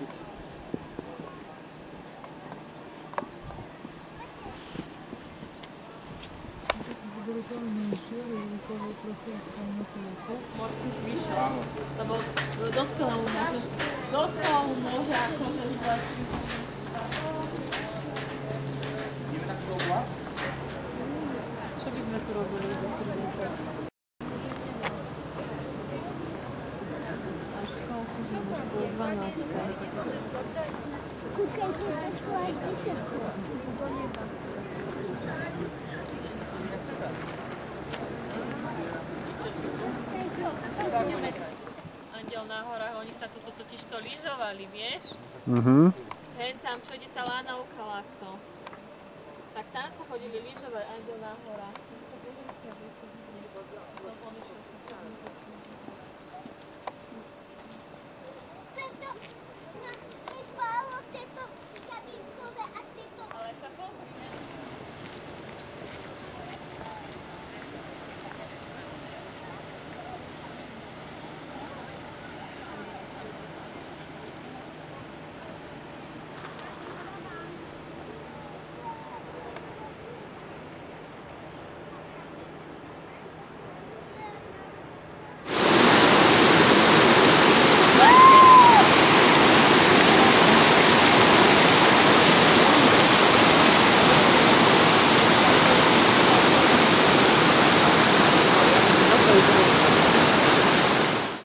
Morských vyšov. Lebo dospelému môže akože zlepšiť. Ideme na tú oblasť? Čo by sme tu robili? Až koľko by už bolo 12. Kúkajte, došlo aj 10. Do neba. Andiel na horách, oni sa tu totiž to lyžovali, vieš? Hen tam, čo ide tá Lánovka, Laco. Tak tam sa chodili lyžovať, Andiel na horách.